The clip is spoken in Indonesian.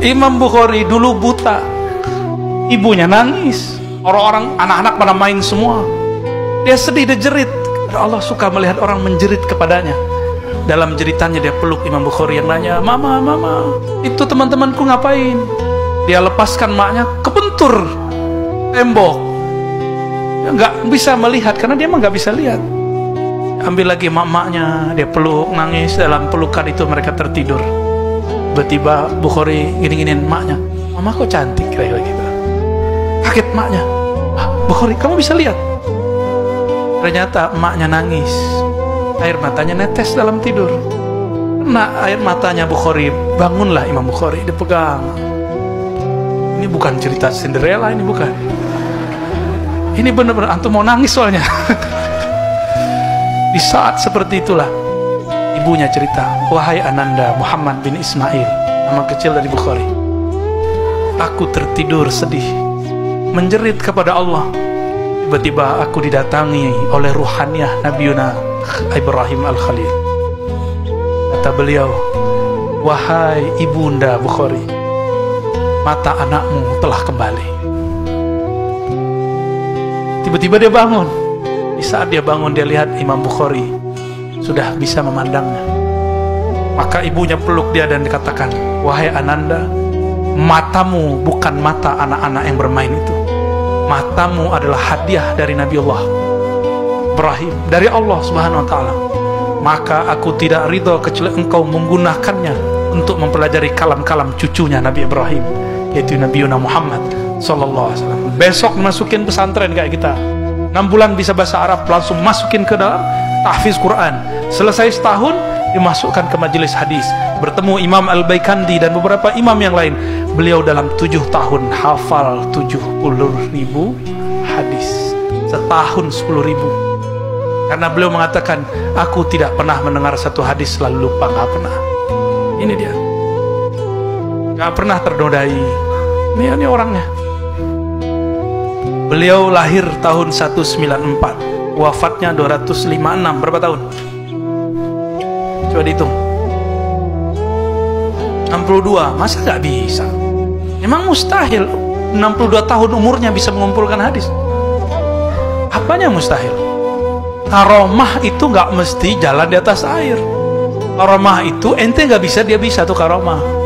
Imam Bukhari dulu buta, ibunya nangis, orang-orang anak-anak pada main semua, dia sedih, dia jerit. Allah suka melihat orang menjerit kepadanya. Dalam jeritannya dia peluk Imam Bukhari yang nanya, mama, itu teman-temanku ngapain? Dia lepaskan maknya, kebentur tembok, dia nggak bisa melihat karena dia mah nggak bisa lihat. Ambil lagi maknya, dia peluk, nangis. Dalam pelukan itu mereka tertidur. Tiba-tiba Bukhari gini-giniin maknya, mama kok cantik, kayak gitu. Kaget maknya, Bukhari kamu bisa lihat? Ternyata emaknya nangis, air matanya netes dalam tidur. Kena air matanya Bukhari, bangunlah Imam Bukhari, dipegang. Ini bukan cerita Cinderella, ini bukan. Ini benar-benar antum mau nangis soalnya. Di saat seperti itulah ibunya cerita, wahai Ananda Muhammad bin Ismail, nama kecil dari Bukhari, aku tertidur sedih, menjerit kepada Allah. Tiba-tiba aku didatangi oleh ruhaniyah Nabiuna Ibrahim Al-Khalil. Kata beliau, wahai ibunda Bukhari, mata anakmu telah kembali. Tiba-tiba dia bangun. Di saat dia bangun, dia lihat Imam Bukhari sudah bisa memandangnya. Maka ibunya peluk dia dan dikatakan, wahai Ananda, matamu bukan mata anak-anak yang bermain itu. Matamu adalah hadiah dari Nabi Allah Ibrahim, dari Allah Subhanahu wa ta'ala. Maka aku tidak ridho kecuali engkau menggunakannya untuk mempelajari kalam-kalam cucunya Nabi Ibrahim, yaitu Nabiuna Muhammad sallallahu alaihi wasallam. Besok masukin pesantren kayak kita, 6 bulan bisa bahasa Arab, langsung masukin ke dalam tahfiz Quran. Selesai setahun dimasukkan ke majelis hadis, bertemu Imam Al-Baikandi dan beberapa imam yang lain. Beliau dalam 7 tahun hafal 70.000 hadis, setahun 10.000. Karena beliau mengatakan, aku tidak pernah mendengar satu hadis lalu lupa, gak pernah. Ini dia, gak pernah ternodai. Ini orangnya. Beliau lahir tahun 194, wafatnya 256. Berapa tahun? Coba dihitung. 62. Masa gak bisa? Memang mustahil 62 tahun umurnya bisa mengumpulkan hadis. Apanya mustahil? Karomah itu gak mesti jalan di atas air. Karomah itu ente gak bisa, dia bisa tuh karomah.